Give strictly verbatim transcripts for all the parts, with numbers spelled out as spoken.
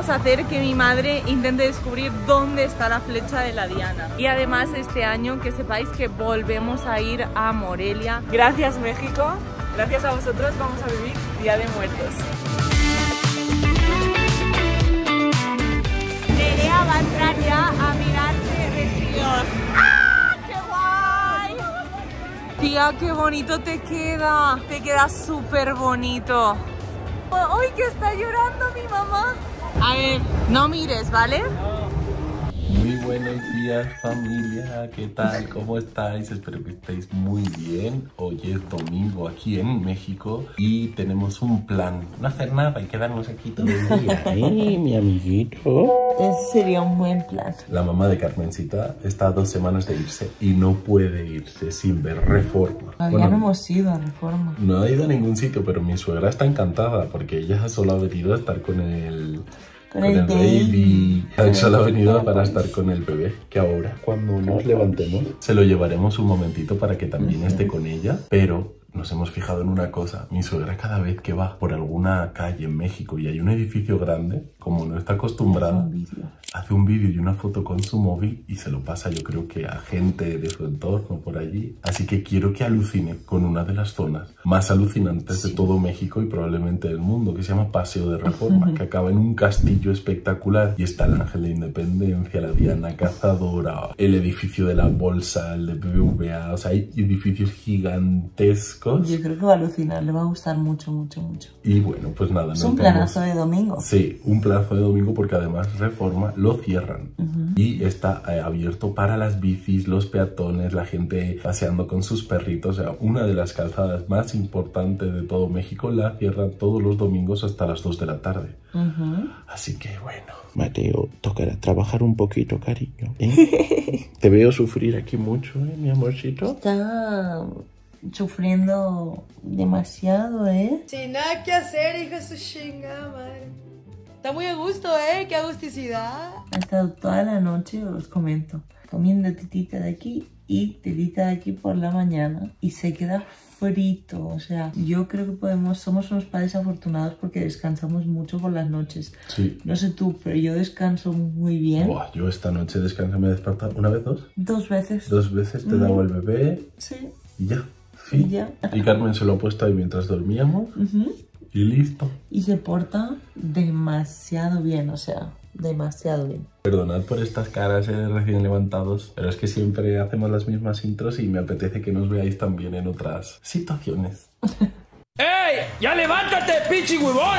vamos a hacer que mi madre intente descubrir dónde está la flecha de la Diana. Y además este año que sepáis que volvemos a ir a Morelia. Gracias México, gracias a vosotros vamos a vivir Día de Muertos. Nerea va a entrar ya a mirarse vestidos. ¡Ah! ¡Qué guay! Tía, qué bonito te queda. Te queda súper bonito. ¡Ay, que está llorando mi mamá! A ver, no mires, ¿vale? Muy buenos días familia, ¿qué tal? ¿Cómo estáis? Espero que estéis muy bien. Hoy es domingo aquí en México y tenemos un plan. No hacer nada y quedarnos aquí todo el día, ¿eh, mi amiguito? Ese sería un buen plan. La mamá de Carmencita está a dos semanas de irse y no puede irse sin ver Reforma. Todavía bueno, no hemos ido a Reforma. No ha ido a ningún sitio, pero mi suegra está encantada porque ella solo ha venido a estar con el... Con, con el, el baby. baby. Solo ha venido para estar con el bebé. Que ahora, cuando nos levantemos, se lo llevaremos un momentito para que también esté con ella. Pero nos hemos fijado en una cosa. Mi suegra cada vez que va por alguna calle en México y hay un edificio grande, como no está acostumbrada, hace un vídeo y una foto con su móvil y se lo pasa, yo creo que a gente de su entorno por allí. Así que quiero que alucine con una de las zonas más alucinantes sí. de todo México y probablemente del mundo, que se llama Paseo de Reforma, uh-huh. que acaba en un castillo espectacular y está el Ángel de Independencia, la Diana Cazadora, el edificio de la Bolsa, el de B B V A, o sea, hay edificios gigantescos. Yo creo que va a alucinar, le va a gustar mucho, mucho, mucho. Y bueno, pues nada. Es un planazo de domingo. Sí, un planazo de domingo porque además Reforma lo cierran. Uh-huh. Y está eh, abierto para las bicis, los peatones, la gente paseando con sus perritos. O sea, una de las calzadas más importantes de todo México la cierran todos los domingos hasta las dos de la tarde. Uh-huh. Así que bueno. Mateo, tocará trabajar un poquito, cariño, ¿eh? Te veo sufrir aquí mucho, ¿eh, mi amorcito? Está... sufriendo demasiado, ¿eh? Sin nada que hacer, hija de su chingada madre. Está muy a gusto, ¿eh? Qué agusticidad. Ha estado toda la noche, os comento, comiendo titita de aquí y titita de aquí por la mañana. Y se queda frito, o sea, yo creo que podemos, somos unos padres afortunados porque descansamos mucho por las noches. Sí. No sé tú, pero yo descanso muy bien. Buah, yo esta noche descanso, me he despertado una vez, dos. Dos veces. Dos veces te he dado el bebé. Sí. Y ya. Y ya. Y Carmen se lo ha puesto ahí mientras dormíamos. Uh-huh. Y listo. Y se porta demasiado bien, o sea, demasiado bien. Perdonad por estas caras eh, recién levantados, pero es que siempre hacemos las mismas intros y me apetece que nos veáis también en otras situaciones. ¡Ey! ¡Ya levántate, pinche huevón!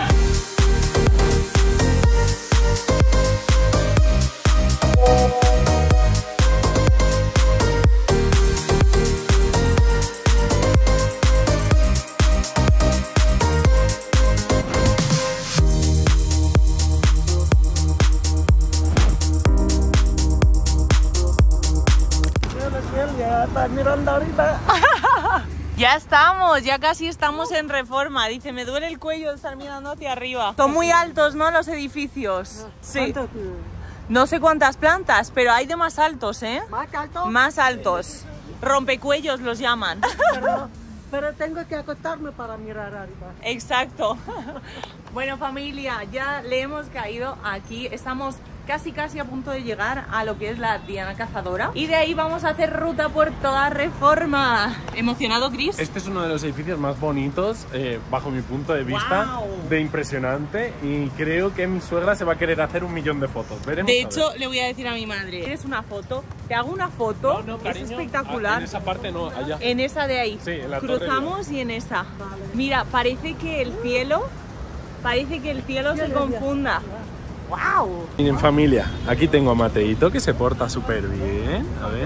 Mirando ahorita. Ya estamos, ya casi estamos en Reforma. Dice, me duele el cuello de estar mirando hacia arriba. Son muy altos, ¿no? Los edificios. Sí. No sé cuántas plantas, pero hay de más altos, ¿eh? ¿Más altos? Más altos. Rompecuellos los llaman. Pero, pero tengo que acostarme para mirar arriba. Exacto. Bueno, familia, ya le hemos caído aquí. Estamos casi casi a punto de llegar a lo que es la Diana Cazadora y de ahí vamos a hacer ruta por toda Reforma. ¿Emocionado, Chris? Este es uno de los edificios más bonitos eh, bajo mi punto de vista. Wow. De impresionante, y creo que mi suegra se va a querer hacer un millón de fotos. Veremos. De hecho, le voy a decir a mi madre, ¿quieres una foto? Te hago una foto. No, no, cariño, es espectacular. Ah, en esa parte no, allá. En esa de ahí. Sí, en la cruzamos torre. Y en esa. Vale. Mira, parece que el cielo parece que el cielo se confunda. ¡Wow! Miren, familia, aquí tengo a Mateito, que se porta súper bien. A ver.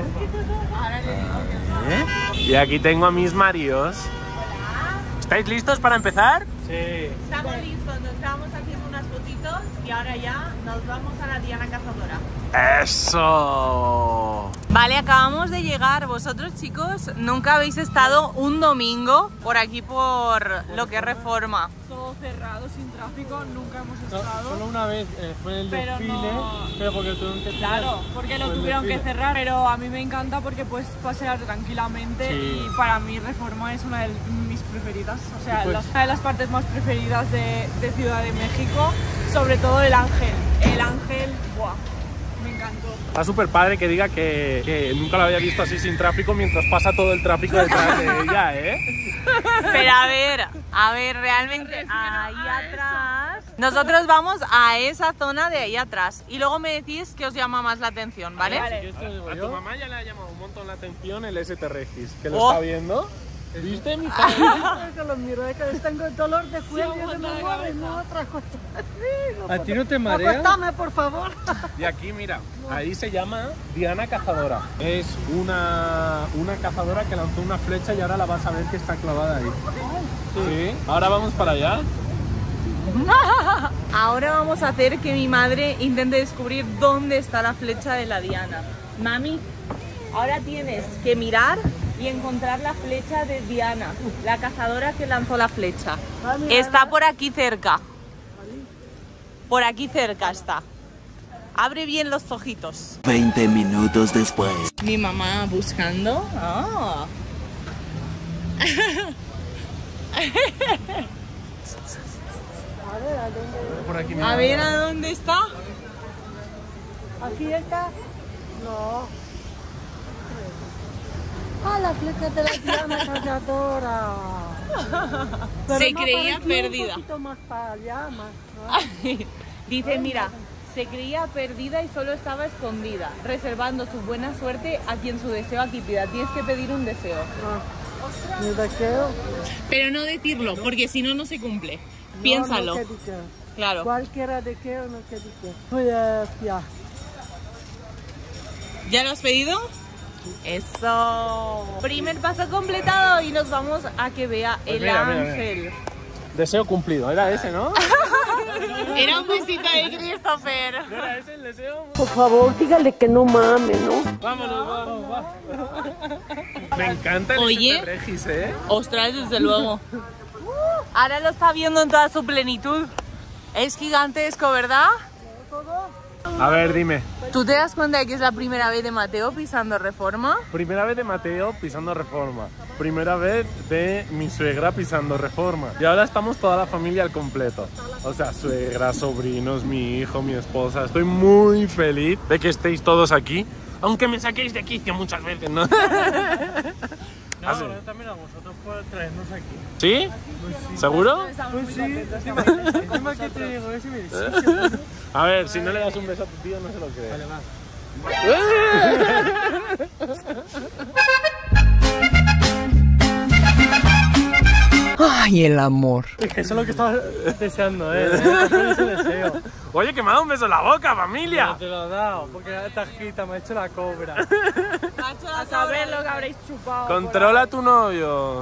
A ver. Y aquí tengo a mis maridos. ¿Estáis listos para empezar? Sí. Estamos listos, nos estábamos haciendo unas fotitos y ahora ya nos vamos a la Diana Cazadora. ¡Eso! Vale, acabamos de llegar. Vosotros, chicos, nunca habéis estado un domingo por aquí, por lo que es Reforma. Todo cerrado, sin tráfico, nunca hemos estado. No, solo una vez eh, fue el pero desfile, no... pero porque tuvieron que cerrar. Claro, porque lo tuvieron que cerrar, pero a mí me encanta porque puedes pasear tranquilamente. Sí. Y para mí Reforma es una de mis preferidas, o sea, pues... una de las partes más preferidas de, de Ciudad de México, sobre todo el Ángel. el ángel, ¡buah! Me encantó. Está súper padre que diga que, que nunca lo había visto así sin tráfico mientras pasa todo el tráfico detrás de ella, ¿eh? Pero a ver, a ver, realmente ahí atrás. Nosotros vamos a esa zona de ahí atrás y luego me decís que os llama más la atención, ¿vale? Vale. A tu mamá ya le ha llamado un montón la atención el S T Regis, que lo Oh. está viendo. ¿Viste, mi padre? Que los miro, es que tengo dolor de cuello, de memoria y no otra cosa. ¿A ti no te marea? Acuéstame, por favor. Y aquí, mira, ahí se llama Diana Cazadora. Es una, una cazadora que lanzó una flecha y ahora la vas a ver que está clavada ahí. Sí. Ahora vamos para allá. Ahora vamos a hacer que mi madre intente descubrir dónde está la flecha de la Diana. Mami, ahora tienes que mirar y encontrar la flecha de Diana, la cazadora que lanzó la flecha. Está por aquí cerca. Por aquí cerca está. Abre bien los ojitos. veinte minutos después. Mi mamá buscando. Ah. Por aquí, A ver a dónde está. Aquí está. No. Ah, la flecha de la Diana Cazadora. Pero Se no, creía para aquí perdida. Un poquito más para allá, más. Dice, mira, se creía perdida y solo estaba escondida, reservando su buena suerte a quien su deseo aquí pida. Tienes que pedir un deseo. Ah, mi deseo. Pero no decirlo, porque si no, no se cumple. No, Piénsalo. no que diga. Claro. Cualquiera deseo no que diga. Voy a ya. ¿Ya lo has pedido? Eso. Primer paso completado y nos vamos a que vea Pues el mira, mira, mira. ángel. Deseo cumplido, era ese, ¿no? Era un besito de Christopher. ¿Era ese el deseo? Por favor, dígale que no mame, ¿no? Vámonos, vamos, vamos. Me encanta el Oye. S T Regis, ¿eh? Ostras, desde luego. Ahora lo está viendo en toda su plenitud. Es gigantesco, ¿verdad? A ver, dime. ¿Tú te das cuenta de que es la primera vez de Mateo pisando Reforma? Primera vez de Mateo pisando Reforma. Primera vez de mi suegra pisando Reforma. Y ahora estamos toda la familia al completo. O sea, suegra, sobrinos, mi hijo, mi esposa. Estoy muy feliz de que estéis todos aquí. Aunque me saquéis de quicio muchas veces, ¿no? No, ¿Ah, sí? pero también a vosotros por traernos aquí. ¿Sí? ¿Seguro? Pues sí, encima, encima que te digo eso y me dices, A ver, si no le das un beso a tu tío, no se lo cree. vale, va. Ay, el amor. Es que eso es lo que estaba deseando, ¿eh? Ese deseo. Oye, que me ha dado un beso en la boca, Pero familia. te lo he dado, porque esta tajita me ha hecho la cobra. A saber lo que habréis chupado. Controla a tu novio.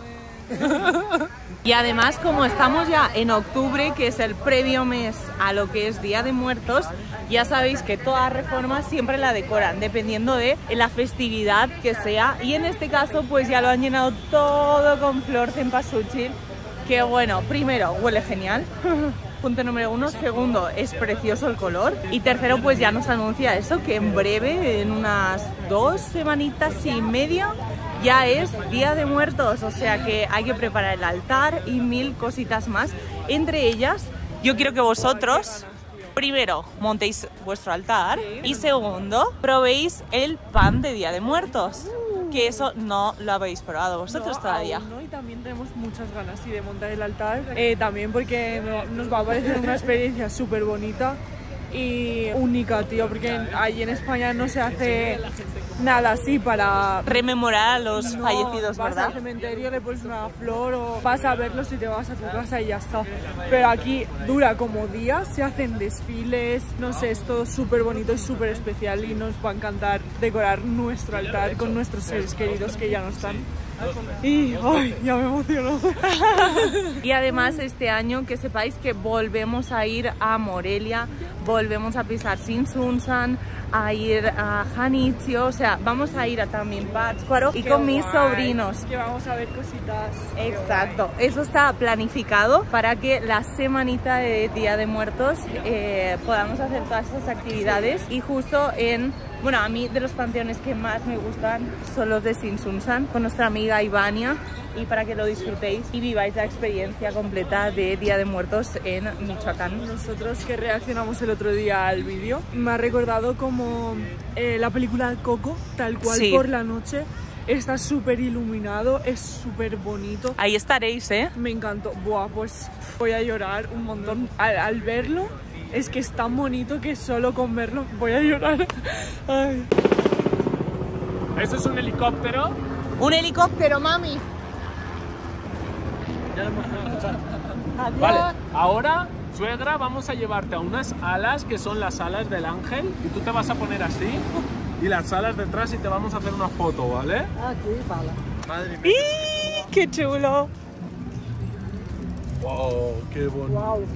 Y además, como estamos ya en octubre, que es el previo mes a lo que es Día de Muertos, ya sabéis que toda Reforma siempre la decoran, dependiendo de la festividad que sea. Y en este caso, pues ya lo han llenado todo con flor cempasúchil, que bueno, primero, huele genial. Punto número uno. Segundo, es precioso el color. Y tercero, pues ya nos anuncia eso, que en breve, en unas dos semanitas y media, ya es Día de Muertos. O sea que hay que preparar el altar y mil cositas más. Entre ellas, yo quiero que vosotros, primero, montéis vuestro altar y segundo, probéis el pan de Día de Muertos. Que eso no lo habéis probado vosotros No, todavía. aún no, y también tenemos muchas ganas sí, de montar el altar. Eh, también porque no- nos va a parecer una experiencia súper bonita y única, tío, porque allí en España no se hace nada así para Rememorar a los no, fallecidos, vas ¿verdad? al cementerio, le pones una flor o vas a verlos y te vas a tu casa y ya está. Pero aquí dura como días, se hacen desfiles, no sé, es todo súper bonito y súper especial y nos va a encantar decorar nuestro altar con nuestros seres queridos que ya no están. Y ay, ya me emociono. Y además este año que sepáis que volvemos a ir a Morelia, volvemos a pisar Sinsunsan, a ir a Janitzio, o sea, vamos a ir a también Pátzcuaro y Qué con mis guay, sobrinos. Que vamos a ver cositas. Exacto, eso está planificado para que la semanita de Día de Muertos eh, podamos hacer todas estas actividades. Y justo en, bueno, a mí de los panteones que más me gustan son los de Sinsunsan, con nuestra amiga Ivania, y para que lo disfrutéis y viváis la experiencia completa de Día de Muertos en Michoacán. Nosotros que reaccionamos el otro día al vídeo, me ha recordado como eh, la película Coco, tal cual, Sí. por la noche. Está súper iluminado, es súper bonito. Ahí estaréis, ¿eh? Me encantó. Buah, pues voy a llorar un montón al, al verlo. Es que es tan bonito que solo con verlo voy a llorar. Ay. ¿Eso es un helicóptero? Un helicóptero, mami. Vale, ahora, suegra, vamos a llevarte a unas alas que son las alas del ángel y tú te vas a poner así y las alas detrás y te vamos a hacer una foto, ¿vale? Aquí, vale. Madre mía. ¡Y qué chulo! Wow, qué bonito. Wow.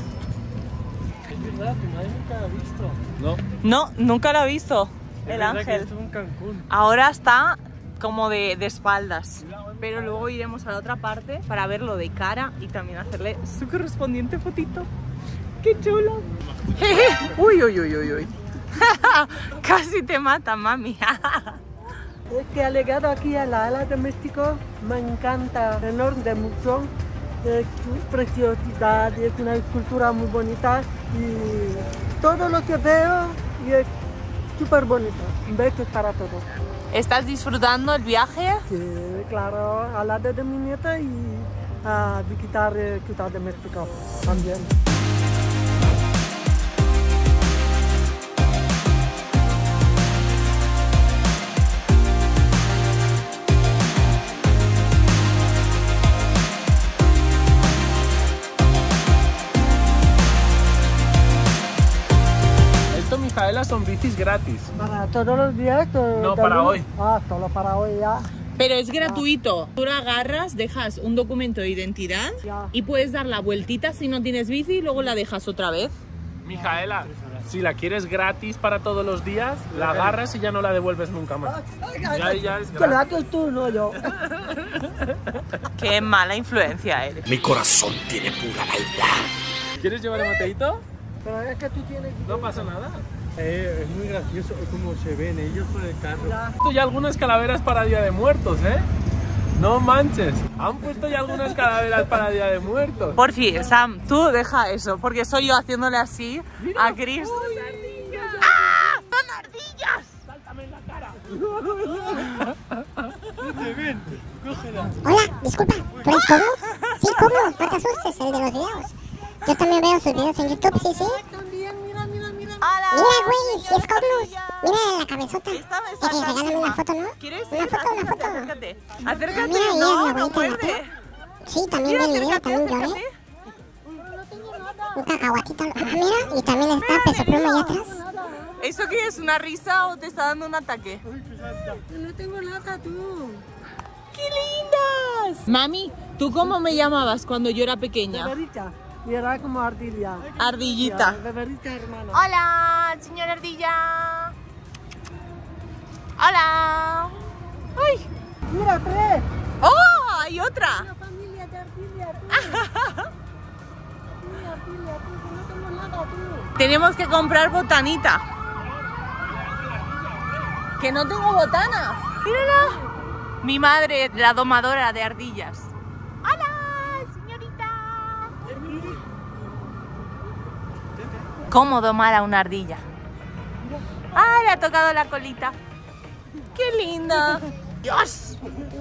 Es verdad, tu madre nunca la ha visto. No. No, nunca lo he visto, Es el verdad que ángel. estuvo en Cancún. Ahora está como de, de espaldas, pero luego iremos a la otra parte para verlo de cara y también hacerle su correspondiente fotito. ¡Qué chulo! Uy, uy, uy, uy, uy. Casi te mata, mami. Es que ha llegado aquí a la ala de México, me encanta enorme mucho, es preciosidad, es una escultura muy bonita y todo lo que veo y es súper bonito, besos para todos. ¿Estás disfrutando el viaje? Sí, claro, al lado de mi nieta y a visitar eh, Ciudad de México también. Esto, Micaela, son bicis gratis. Para todos los días. todo- No, de para lunes- hoy. Ah, solo para hoy ya. Pero es gratuito. Tú la agarras, dejas un documento de identidad Ya. y puedes dar la vueltita si no tienes bici y luego la dejas otra vez. Micaela, si la quieres gratis para todos los días, la agarras y ya no la devuelves nunca más. Ya, ya es Que lo gratis. haces tú, no yo. Qué mala influencia eres. Mi corazón tiene pura maldad. ¿Quieres llevar a Mateito? Pero es que tú tienes que... No pasa nada. Eh, es muy gracioso cómo se ven ellos con el carro. Puesto ya algunas calaveras para Día de Muertos, ¿eh? No manches. Han puesto ya algunas calaveras para Día de Muertos. Por fin, Sam, tú deja eso, porque soy yo haciéndole así a Chris. ¡Ah! ¡Son ardillas! Hola, disculpa, ¿tú eres Cosmos? Sí, Cosmos, no te asustes, el de los videos. Yo también veo sus videos en YouTube, sí, sí. ¡Hala! Mira, güey, si es Cosmos. Mira la cabezota. Esta me Eh, está eh, regálame una foto, ¿no? ¿Quieres Una ir? foto, una Acércate, foto. acércate. Acércate, Mira, ahí no, es la no bolita de la muerde. Sí, también Mira, vi el video, acércate, también lloré. acércate. Un cacahuatito. Ah, mira, y también está Peso Pluma ahí atrás. ¿Eso qué es? ¿Una risa o te está dando un ataque? No tengo nada, tú. ¡Qué lindas! Mami, ¿tú cómo me llamabas cuando yo era pequeña? Beberita. Y era como ardilla. Ardillita. Beberita, hermano. Hola, señora ardilla. Hola. ¡Ay! Mira, tres. ¡Oh! ¡Hay otra! Una familia de ardilla, tú. Sí, ardilla, tú, que no tengo nada, tú. Tenemos que comprar botanita. Que no tengo botana. Mírala. Mi madre, la domadora de ardillas. ¡Hola, señorita! ¿Cómo domar a una ardilla? ¡Ah, le ha tocado la colita! ¡Qué linda! ¡Dios!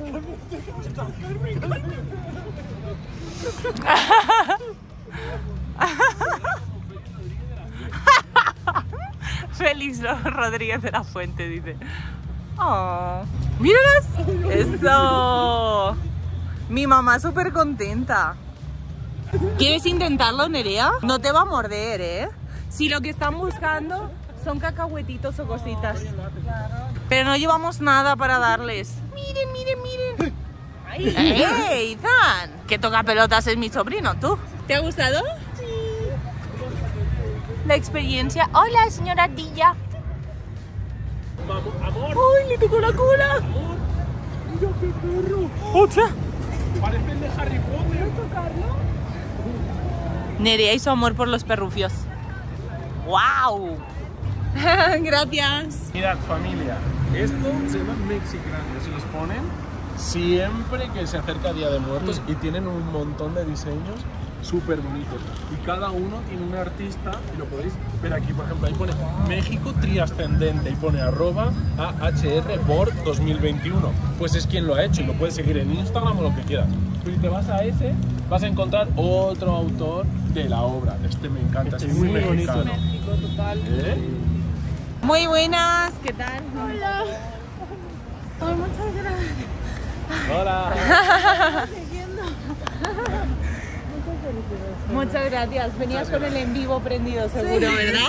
Félix Rodríguez de la Fuente dice: ¡Oh! ¡Míralas! ¡Eso! Mi mamá súper contenta. ¿Quieres intentarlo, Nerea? No te va a morder, ¿eh? Si lo que están buscando son cacahuetitos o cositas. Pero no llevamos nada para darles. Miren, miren, miren. ¡Ey, Ethan! Que toca pelotas es mi sobrino, ¿tú? ¿Te ha gustado? Sí. La experiencia. Hola, señora ardilla. Vamos, amor. ¡Ay, le tocó la cola! Amor. ¡Mira qué perro! ¡Otra! Parece el de Harry Potter. Nerea y su amor por los perrufios. ¡Wow! Gracias. Mirad, familia, esto se llama Mexicranes. Se los ponen siempre que se acerca Día de Muertos y tienen un montón de diseños súper bonitos. Y cada uno tiene un artista, y lo podéis ver aquí, por ejemplo, ahí pone México Triascendente y pone arroba A H R por dos mil veintiuno. Pues es quien lo ha hecho y lo puedes seguir en Instagram o lo que quieras. Si te vas a ese, vas a encontrar otro autor de la obra. Este me encanta, este es muy mexicano. México, total. ¿Eh? Muy buenas, ¿qué tal? Hola. Ay, muchas gracias. Hola. Muchas gracias. Venías con el en vivo prendido seguro, Sí. ¿verdad?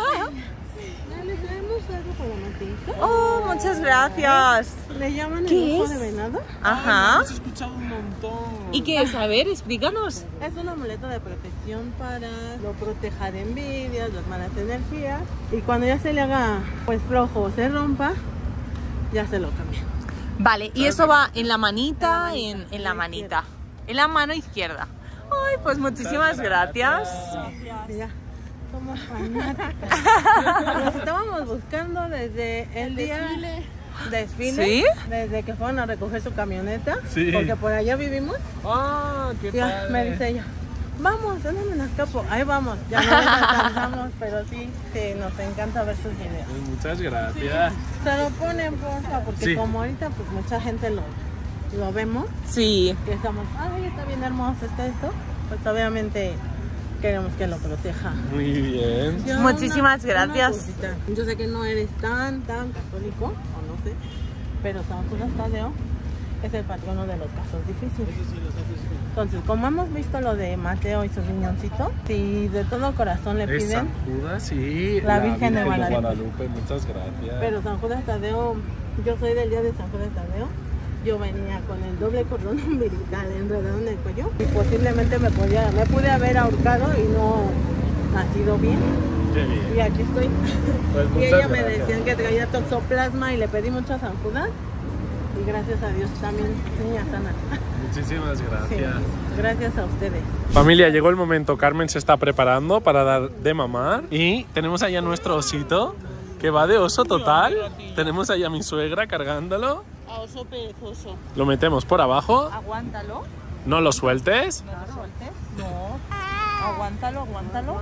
¿Le traemos algo para Matito? Oh, muchas gracias. ¿Le llaman ¿Qué el ojo es? de venado? Ajá. Hemos escuchado un montón. ¿Y qué es? A ver, explícanos. Es un amuleto de protección para lo proteja de envidias, las malas energías. Y cuando ya se le haga pues flojo o se rompa, ya se lo cambia. Vale, y eso va en la manita, en, en la manita, en la mano izquierda. Ay, pues muchísimas gracias. Y ya, somos fanáticas. Nos estábamos buscando desde el día desfile, ¿Sí? desde que fueron a recoger su camioneta, Sí. porque por allá vivimos. Ah, qué Ya, padre. me dice ella, vamos, ¿dónde me las escapo? Ahí vamos, ya no nos alcanzamos, pero sí, sí, nos encanta ver sus videos. Pues muchas gracias. Se lo ponen, porfa, porque Sí. como ahorita pues mucha gente lo, lo vemos Sí. y estamos, ay, está bien hermoso, está esto, pues obviamente queremos que lo proteja. Muy bien. Yo Muchísimas una- una gracias. cosita. Yo sé que no eres tan, tan católico, o no sé, pero San Judas Tadeo es el patrono de los casos difíciles. Entonces, como hemos visto lo de Mateo y su riñoncito, si de todo corazón le Es piden, San Judas y La Virgen de Guadalupe. Muchas gracias. pero San Judas Tadeo, yo soy del día de San Judas Tadeo, yo venía con el doble cordón umbilical enredado en el cuello y posiblemente me, podía, me pude haber ahorcado y no ha sido bien. Qué bien. Y aquí estoy. Pues Y muchas ella me gracias. decían que traía toxoplasma y le pedí mucho a San Judas. Y gracias a Dios también, niña sana. Muchísimas Sí, gracias. gracias a ustedes. Familia, llegó el momento. Carmen se está preparando para dar de mamar. Y tenemos allá nuestro osito, que va de oso total. Tenemos allá a mi suegra cargándolo. A oso perezoso. Lo metemos por abajo. Aguántalo. No lo sueltes. No lo sueltes. No. Aguántalo, aguántalo.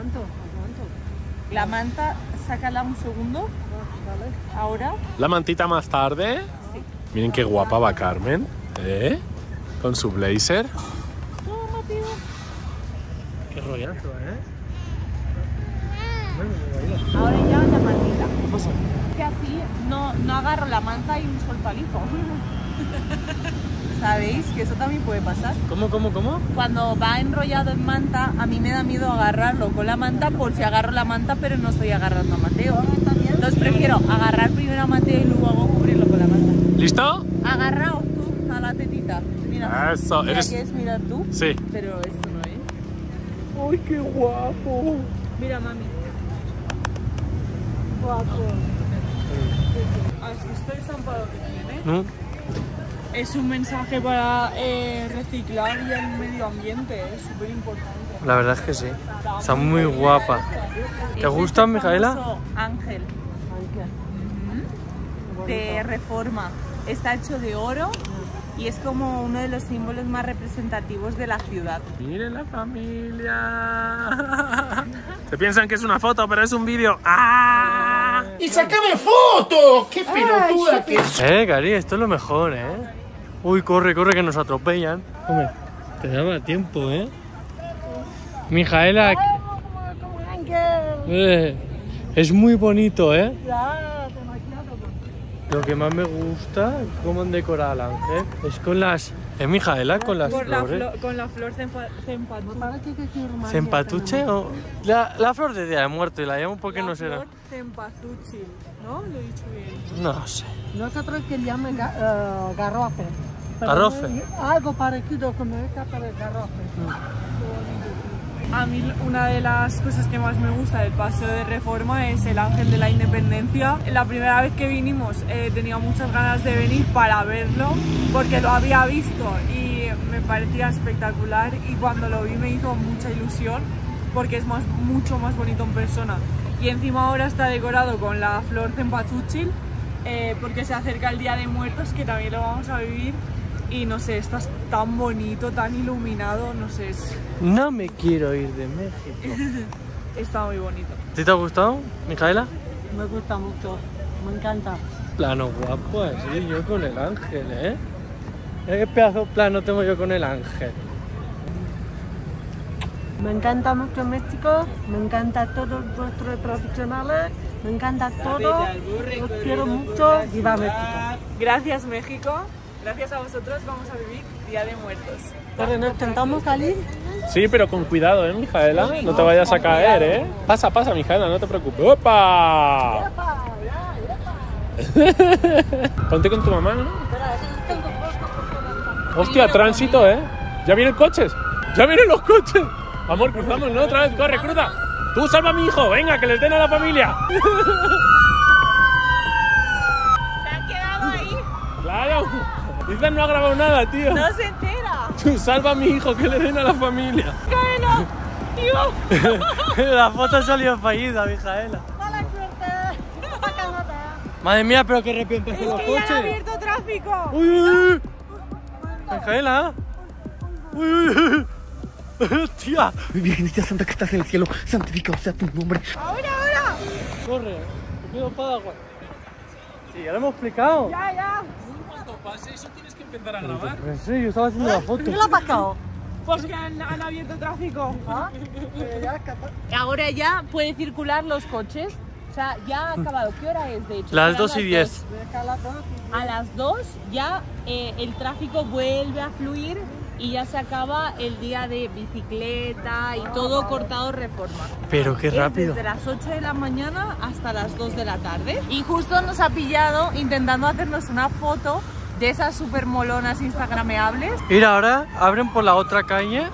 La manta, sácala un segundo. Ahora. La mantita más tarde. Miren qué guapa va Carmen. ¿Eh? Con su blazer. Toma, tío. Qué rollazo, ¿eh? Ahora ya la mantita. Que así no, no agarro la manta y suelto al hijo. ¿Sabéis? Que eso también puede pasar. ¿Cómo, cómo, cómo? Cuando va enrollado en manta, a mí me da miedo agarrarlo con la manta por si agarro la manta pero no estoy agarrando a Mateo. Entonces prefiero agarrar primero a Mateo y luego cubrirlo con la manta. ¿Listo? Agarraos tú a la tetita. Mira, Eso, mira, eres- ¿quieres mirar tú? Sí. Pero esto no es. ¡Ay, qué guapo! Mira, mami. Guapo. ¿Has visto el estampado que tiene? ¿No? Es un mensaje para eh, reciclar y el medio ambiente, es súper importante. La verdad es que sí. Está muy guapa. ¿Te gusta, Micaela? Famoso Ángel. Ujú. De Reforma. Está hecho de oro y es como uno de los símbolos más representativos de la ciudad. Miren la familia. Se piensan que es una foto, pero es un vídeo. ¡Ah! ¡Y sácame foto! ¡Qué pelotuda que es! Eh, Cari, esto es lo mejor, ¿eh? Uy, corre, corre, que nos atropellan. Hombre, te daba tiempo, ¿eh? Mijaela. Eh, es muy bonito, ¿eh? Lo que más me gusta, cómo han decorado al ángel, es con las... ¿Es Mijaela? Con las Con la, flores. flo- con la flor cempa- cempasúchil. ¿Cempatuche o...? La, la flor de Día de Muertos, la llamo porque La no será... flor cempasúchil, ¿no? Lo he dicho bien. No sé. Nosotros que llaman ga- eh, garrofe. Pero ¿Garrofe? no es algo parecido como esta, pero es garrofe. A mí una de las cosas que más me gusta del Paseo de Reforma es el Ángel de la Independencia. La primera vez que vinimos eh, tenía muchas ganas de venir para verlo porque lo había visto y me parecía espectacular, y cuando lo vi me hizo mucha ilusión porque es más, mucho más bonito en persona. Y encima ahora está decorado con la flor cempasúchil eh, porque se acerca el Día de Muertos, que también lo vamos a vivir. Y no sé, está tan bonito, tan iluminado, no sé. Es... No me quiero ir de México. Está muy bonito. ¿Sí te ha gustado, Micaela? Me gusta mucho, me encanta. Plano guapo así, yo con el ángel, ¿eh? Mira qué pedazo de plano tengo yo con el ángel. Me encanta mucho México, me encanta todos vuestros tradicionales, me encanta todo, os quiero mucho, viva México. Gracias, México. Gracias a vosotros vamos a vivir Día de Muertos. Pero nos intentamos salir. Sí, pero con cuidado, ¿eh, Micaela? No te vayas a caer, ¿eh? Pasa, pasa, Micaela, no te preocupes. ¡Opa! Ponte con tu mamá, ¿no? Hostia, tránsito, ¿eh? Ya vienen coches. Ya vienen los coches. Amor, cruzamos, ¿no? Otra vez, corre, cruza. Tú salva a mi hijo, venga, que les den a la familia. Se han quedado ahí. Claro. Ethan no ha grabado nada, tío. No se entera. Tú salva a mi hijo, que le den a la familia. ¡Micaela! ¡Tío! La foto ha salido fallida, Micaela. ¡Mala suerte! Madre mía, pero qué repente Es los que ya han coches. abierto tráfico. Uy, uy, uy. Micaela. Uy, uy, uy. Tía. Virgencita Santa que estás en el cielo, santificado sea tu nombre. Ahora, ahora. Corre, te pido paraguas. Sí, ya lo hemos explicado. Ya, ya. Cuando pase eso tienes que empezar a grabar. No sé, yo estaba haciendo la foto. ¿Qué le ha pasado? Porque han, han abierto tráfico. ¿Ah? Ahora ya puede circular los coches. O sea, ya ha acabado. ¿Qué hora es, de hecho? Las Serán dos y diez. A las dos ya eh, el tráfico vuelve a fluir y ya se acaba el día de bicicleta y todo cortado Reforma. Pero qué Es rápido. desde las ocho de la mañana hasta las dos de la tarde. Y justo nos ha pillado intentando hacernos una foto de esas súper molonas instagrameables. Mira, ahora abren por la otra calle.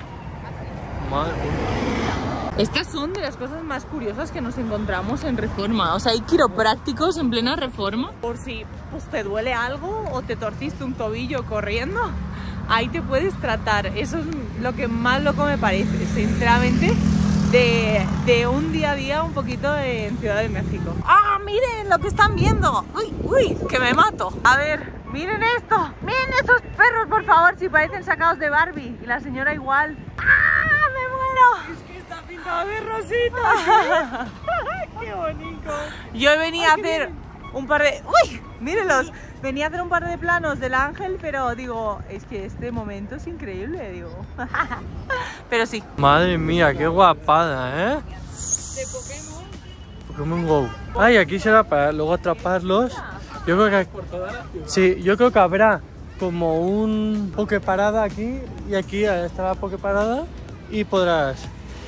Madre mía. Estas son de las cosas más curiosas que nos encontramos en Reforma. O sea, hay quiroprácticos en plena Reforma. Por si pues, te duele algo o te torciste un tobillo corriendo, ahí te puedes tratar. Eso es lo que más loco me parece, sinceramente, de, de un día a día un poquito en Ciudad de México. ¡Ah, miren lo que están viendo! ¡Uy, uy, que me mato! A ver, miren esto. Miren esos perros, por favor, si parecen sacados de Barbie. Y la señora igual. ¡Ah, me muero! Es que está pintado de rosita. ¡Qué bonito! Yo venía a hacer un par de... ¡Uy! Mírenlos. Venía a hacer un par de planos del ángel, pero digo, es que este momento es increíble, digo. Pero sí. Madre mía, qué guapada, ¿eh? De Pokémon. Pokémon Go. Ay, aquí será para luego atraparlos. Yo creo que... Sí, yo creo que habrá como un Poképarada aquí y aquí está la Poképarada y podrás...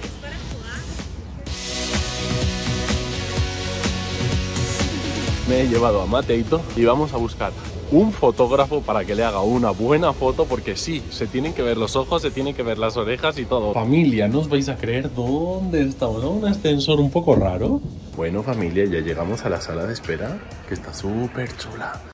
Me he llevado a Mateito y vamos a buscar un fotógrafo para que le haga una buena foto, porque sí, se tienen que ver los ojos, se tienen que ver las orejas y todo. Familia, no os vais a creer dónde estamos, ¿no? Un ascensor un poco raro. Bueno, familia, ya llegamos a la sala de espera, que está súper chula.